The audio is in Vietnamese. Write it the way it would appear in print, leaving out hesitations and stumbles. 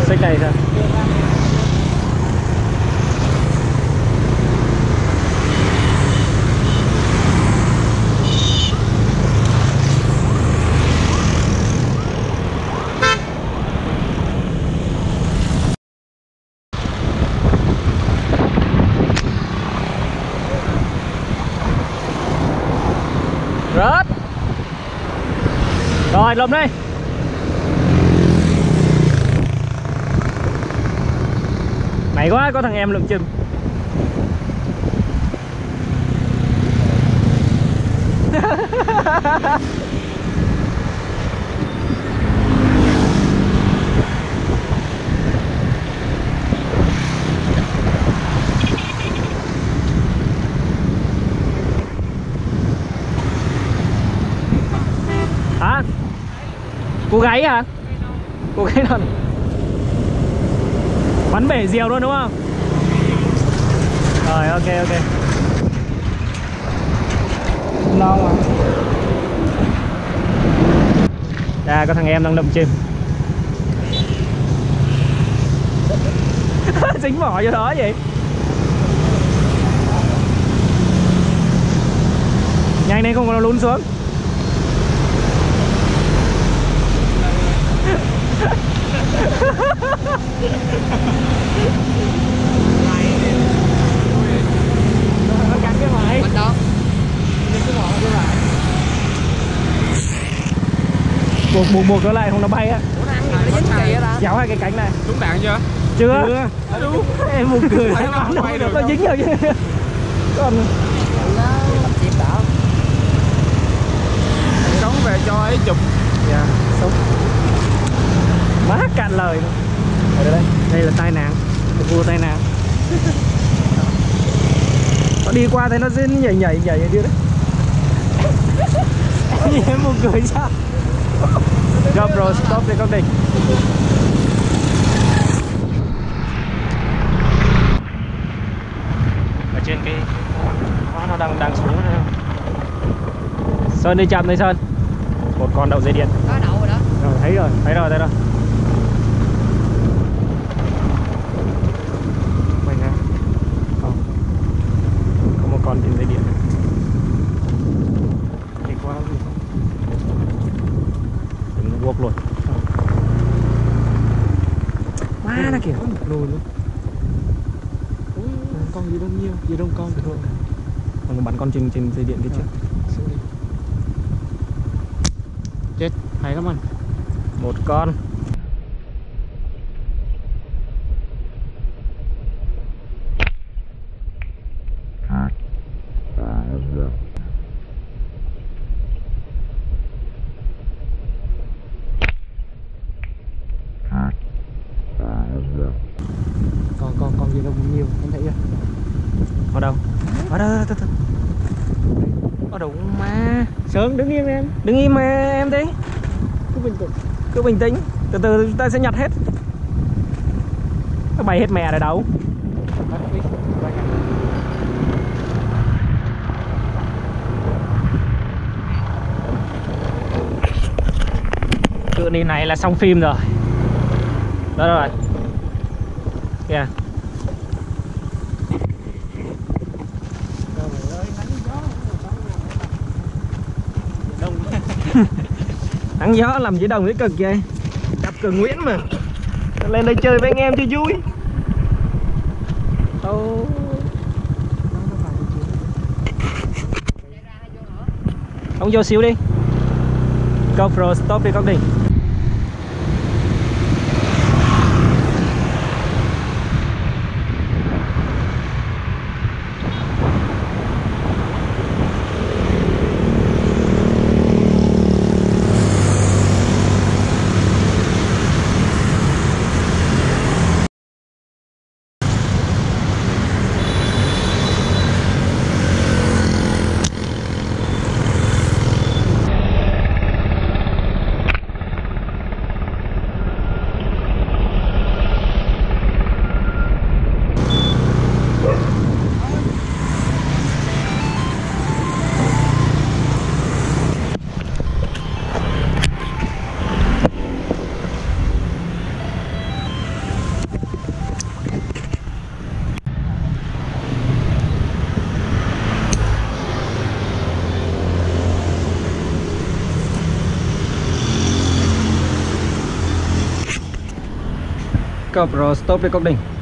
xích này sao? Rớt. Rồi lùm đi. May quá có thằng em lượm chim. Hả? Cô gáy hả? Cô gáy non. Bắn bể diều luôn đúng không? Rồi ok ok. Non à. Dạ có thằng em đang lượm chim. Dính mỏ vô đó vậy. Nhanh lên không có nó lún xuống. Nó cắn cái mày. Mình đâu? Buộc nó lại không nó bay á. Ủa nó ăn gì nó dính kỳ vậy ta? Kéo hai cái cánh này. Trúng đạn chưa? Chưa. Em buồn cười Thấy nó không bay được nó đâu. dính rồi chứ. Còn Làm chim đỏ. Sống về cho ấy chụp. dạ sống. Má cạn lời luôn. Ở đây là tai nạn. Vua tai nạn. Nó đi qua thấy nó nhảy ở kia đấy. Em buồn cười sao? GoPro stop để con đỉnh. Ở trên cái nó đang xuống rồi. Sơn đi chậm đây Sơn. Một con đậu dây điện. Có đậu rồi đó. Rồi thấy rồi. Mình hả? Không. Có một con trên dây điện. Đi qua gì? Đừng guốc luôn. Má nó kìa. Lùi luôn. Con gì đông nhiều, gì đông con thôi. Còn bắn con trên dây điện kia trước. Chết, hay lắm anh. Một con. Con gì đông nhiều, em thấy chưa? Ở đâu? Ở đâu? Ở đâu mà? Sơn đứng im em. Đứng im mà em đi. Cứ bình tĩnh. Từ từ chúng ta sẽ nhặt hết. Nó bay hết mẹ rồi đâu. Cự đi này là xong phim rồi. Đó rồi. Kìa. Nắng gió làm chỉ đồng với cực vậy. Cặp Cường Nguyễn mà. Lên đây chơi với anh em cho vui. Ông vô xíu đi. GoPro stop đi con đi. cọp rồi stop recording.